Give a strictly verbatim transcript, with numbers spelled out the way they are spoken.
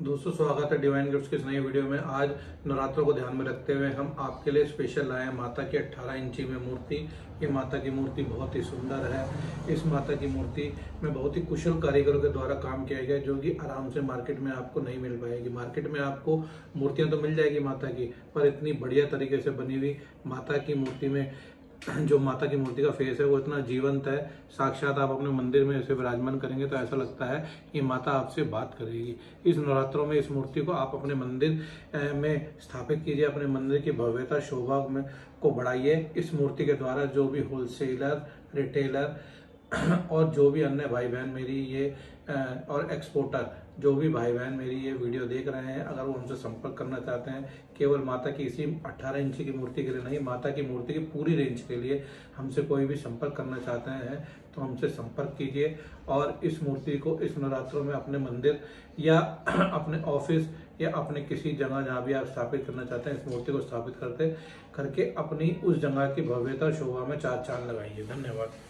दोस्तों स्वागत है डिवाइन गिफ्ट्स की इस नई वीडियो में। आज नवरात्रों को ध्यान में रखते हुए हम आपके लिए स्पेशल लाए हैं माता की अठारह इंची में मूर्ति। ये माता की मूर्ति बहुत ही सुंदर है। इस माता की मूर्ति में बहुत ही कुशल कारीगरों के द्वारा काम किया गया है, जो कि आराम से मार्केट में आपको नहीं मिल पाएगी। मार्केट में आपको मूर्तियां तो मिल जाएगी माता की, पर इतनी बढ़िया तरीके से बनी हुई माता की मूर्ति में जो माता की मूर्ति का फेस है वो इतना जीवंत है। साक्षात आप अपने मंदिर में ऐसे विराजमान करेंगे तो ऐसा लगता है कि माता आपसे बात करेगी। इस नवरात्रों में इस मूर्ति को आप अपने मंदिर में स्थापित कीजिए, अपने मंदिर की भव्यता शोभा में को बढ़ाइए। इस मूर्ति के द्वारा जो भी होलसेलर, रिटेलर और जो भी अन्य भाई बहन मेरी ये और एक्सपोर्टर जो भी भाई बहन मेरी ये वीडियो देख रहे हैं, अगर वो हमसे संपर्क करना चाहते हैं केवल माता की इसी अठारह इंची की मूर्ति के लिए नहीं, माता की मूर्ति की पूरी रेंज के लिए हमसे कोई भी संपर्क करना चाहते हैं तो हमसे संपर्क कीजिए। और इस मूर्ति को इस नवरात्रों में अपने मंदिर या अपने ऑफिस या अपने किसी जगह जहाँ भी आप स्थापित करना चाहते हैं, इस मूर्ति को स्थापित करते करके अपनी उस जगह की भव्यता शोभा में चार चांद लगाइए। धन्यवाद।